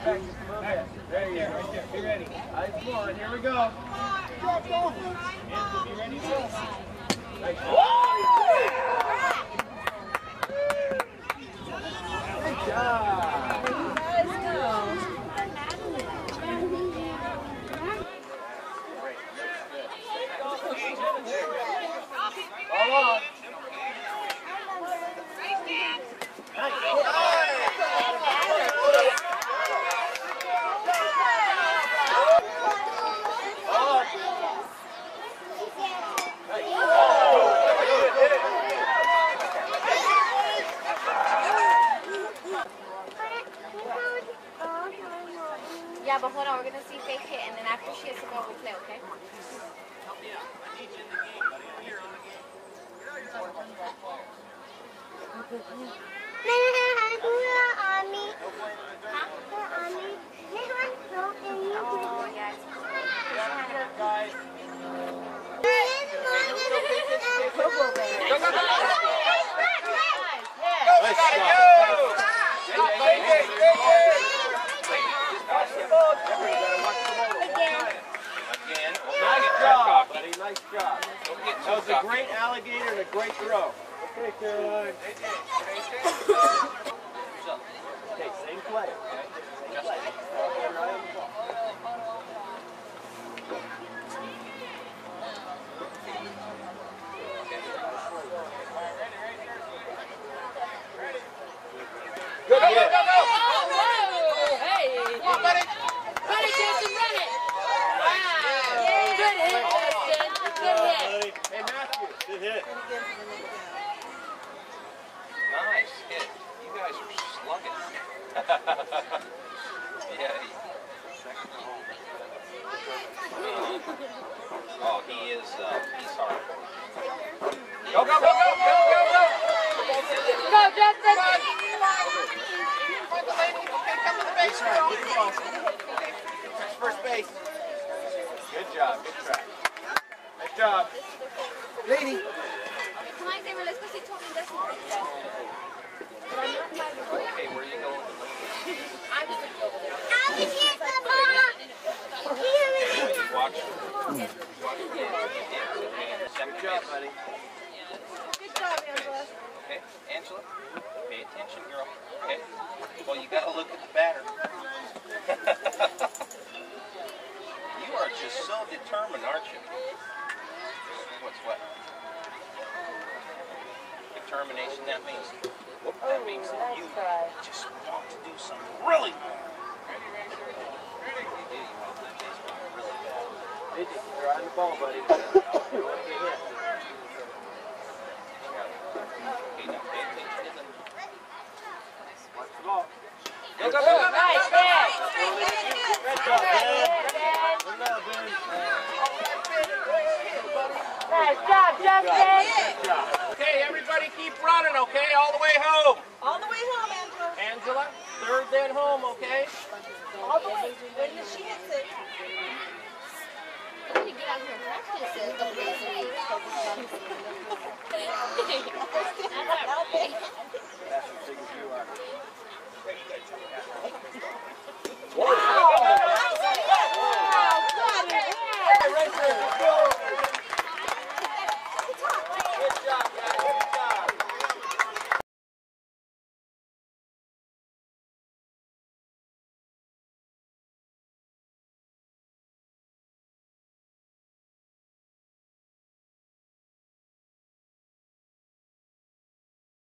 back just a little bit. There you go. Right there. Be ready. Eyes forward. Here we go. Hands will be ready to go. Nice. Good job. Let's go. All on. Yeah, but hold on, we're gonna see Faith hit, and then after she hits the ball, we play, okay? Oh, yeah. Guys. Nice job. That was a great alligator and a great throw. Okay, Caroline. Okay, same play. Good hit. Go! Hey! Come on, buddy! Buddy, Justin, run it! Wow! Good hit, Justin. Good hit. Hey, Matthew. Good hit. Nice hit. You guys are slugging. Yeah. Oh, he is, he's hard. Go, go, go, go, go, go, go! Go, Justin! Find the lady. Okay, come to the base. Touch first base. Good job. Good try. Nice job. Lady. Come on, Xavier, let's go see Tony and Dustin. Okay, where are you going? I'm just gonna go over there. Watch. Good job, buddy. Good job, Angela. Okay, Angela, pay attention, girl. Okay. Well, you got to look at the batter. You are just so determined, aren't you? What's what? Determination. That means that you just want to do something really good. You do. You want that baseball really bad. You're on the ball, buddy. You want to hit. Okay, now pay attention to the... Watch the ball. Go, go, go, go! Nice hit! Good job, Ben. Good job, Ben. Nice job, Justin! Good job. Okay, everybody keep running, okay? All the way home. All the way home, Angela. Angela, third then home, okay? All the way. When she hits it. We need to get out here and practice a couple days a week. That's not right.